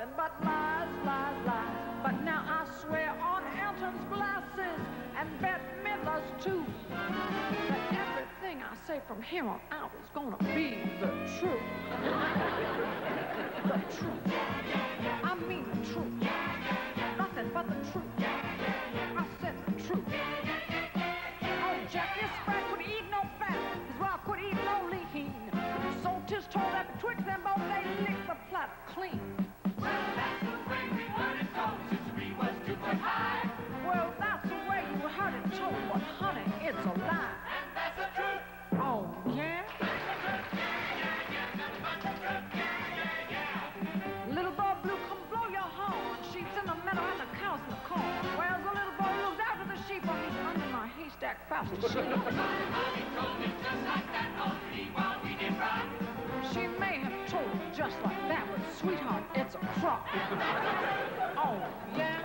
nothing but lies, lies, lies. But now I swear on Elton's glasses and Bette Midler's too, that everything I say from here on out is gonna be the truth. The truth. I mean the truth. Nothing but the truth. I said the truth. Oh, Jackie Spratt could eat no fat, his wife could eat no lean. So 'tis told that betwixt them both they lick the platter clean. Well, that's the way we heard it told since we was 2 foot high. Well, that's the way you heard it told, but honey, it's a lie. And that's the truth. Oh, yeah? Little boy blue, come blow your horn. Sheep's in the meadow and the cows in the corn. Where's the little boy who looks after the sheep when he's under my haystack fast asleep? Mommy told me just like that all three while we did rock. She may have told it just like that, but sweetheart, it's a crock. Oh, yeah?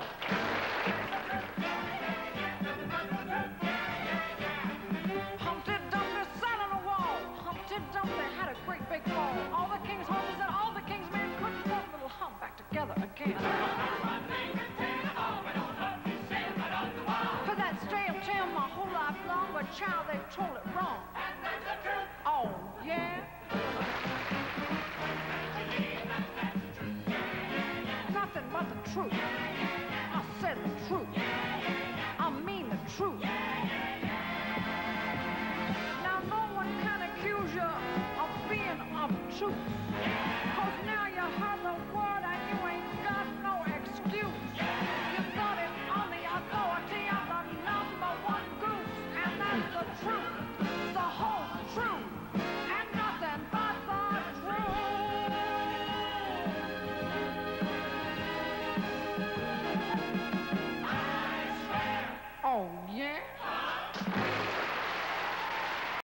Humpty Dumpty sat on a wall. Humpty Dumpty had a great big fall. All the king's horses and all the king's men couldn't put little hump back together again. For that stale tale my whole life long, but child, they've told it wrong. And that's the truth. Oh, yeah? Nothing but the truth. I said the truth. I mean the truth. Now no one can accuse you of being obtuse, 'cause now you heard